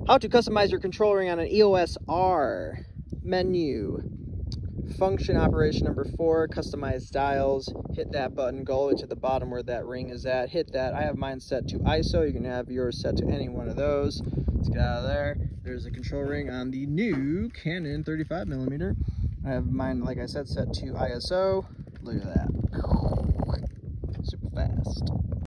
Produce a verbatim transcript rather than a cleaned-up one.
How to customize your control ring on an E O S R. Menu. Function operation number four, customize dials. Hit that button, go to the bottom where that ring is at. Hit that. I have mine set to I S O. You can have yours set to any one of those. Let's get out of there. There's a control ring on the new Canon thirty-five millimeter. I have mine, like I said, set to I S O. Look at that. Super fast.